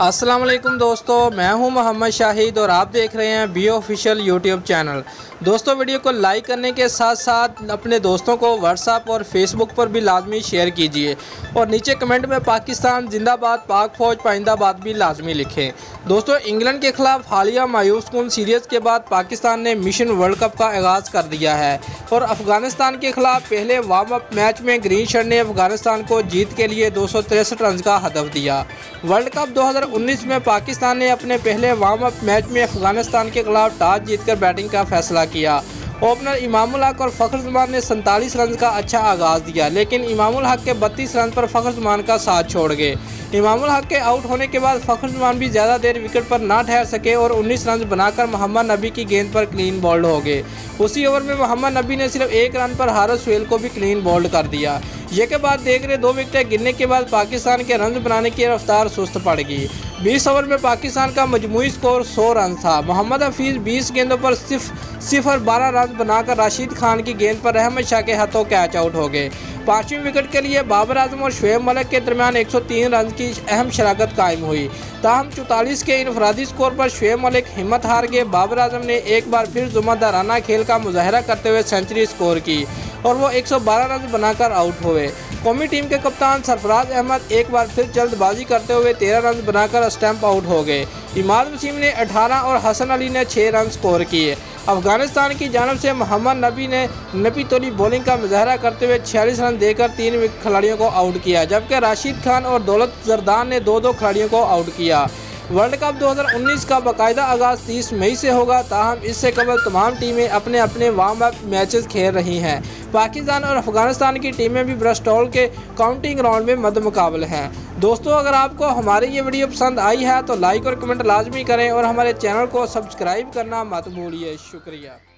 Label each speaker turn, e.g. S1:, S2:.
S1: अस्सलाम वालेकुम दोस्तों, मैं हूं मोहम्मद शाहिद और आप देख रहे हैं बी ऑफिशियल यूट्यूब चैनल। दोस्तों, वीडियो को लाइक करने के साथ साथ अपने दोस्तों को व्हाट्सएप और फेसबुक पर भी लाजमी शेयर कीजिए और नीचे कमेंट में पाकिस्तान जिंदाबाद, पाक फौज पाइंदाबाद भी लाजमी लिखें। दोस्तों, इंग्लैंड के खिलाफ हालिया मायूस कुन सीरीज़ के बाद पाकिस्तान ने मिशन वर्ल्ड कप का आगाज़ कर दिया है और अफगानिस्तान के खिलाफ पहले वार्म अप मैच में ग्रीन शर्ट ने अफगानिस्तान को जीत के लिए 263 रन का हदफ दिया। वर्ल्ड कप 2019 में पाकिस्तान ने अपने पहले वार्म अप मैच में अफगानिस्तान के खिलाफ टॉस जीतकर बैटिंग का फैसला किया। ओपनर इमामुल हक और फ़खर जमान ने 47 रन का अच्छा आगाज़ दिया, लेकिन इमामुल हक के 32 रन पर फ़खर जमान का साथ छोड़ गए। इमामुल हक के आउट होने के बाद फ़खर जमान भी ज़्यादा देर विकेट पर ना ठहर सके और 19 रन बनाकर मोहम्मद नबी की गेंद पर क्लीन बोल्ड हो गए। उसी ओवर में मोहम्मद नबी ने सिर्फ 1 रन पर हारिस सुहेल को भी क्लीन बोल्ड कर दिया। ये के बाद देख रहे 2 विकेटें गिरने के बाद पाकिस्तान के रन बनाने की रफ्तार सुस्त पड़ गई। 20 ओवर में पाकिस्तान का मजमूई स्कोर 100 रन था। मोहम्मद हफीज़ 20 गेंदों पर सिर्फ 12 रन बनाकर राशिद खान की गेंद पर अहमद शाह के हाथों कैच आउट हो गए। 5वीं विकेट के लिए बाबर आजम और शुएब मलिक के दरमियान 103 रन की अहम शराकत कायम हुई। ताहम 44 के इनफरादी स्कोर पर शुएब मलिक हिम्मत हार गए। बाबर आजम ने एक बार फिर जुम्मेदाराना खेल का मुजाहरा करते हुए सेंचुरी स्कोर की और वो 112 रन बनाकर आउट हुए। कौमी टीम के कप्तान सरफराज अहमद एक बार फिर जल्दबाजी करते हुए 13 रन बनाकर स्टंप आउट हो गए। इमाद वसीम ने 18 और हसन अली ने 6 रन स्कोर किए। अफगानिस्तान की जानब से मोहम्मद नबी ने नबी तोली बॉलिंग का मुजाहरा करते हुए 46 रन देकर 3 खिलाड़ियों को आउट किया, जबकि राशिद खान और दौलत जरदान ने 2-2 खिलाड़ियों को आउट किया। वर्ल्ड कप 2019 का बाकायदा आगाज़ 30 मई से होगा, ताहम इससे कबल तमाम टीमें अपने अपने वार्म अप मैचेस खेल रही हैं। पाकिस्तान और अफगानिस्तान की टीमें भी ब्रिस्टॉल के काउंटिंग राउंड में मद मुकाबले हैं। दोस्तों, अगर आपको हमारी ये वीडियो पसंद आई है तो लाइक और कमेंट लाजमी करें और हमारे चैनल को सब्सक्राइब करना मत भूलिए। शुक्रिया।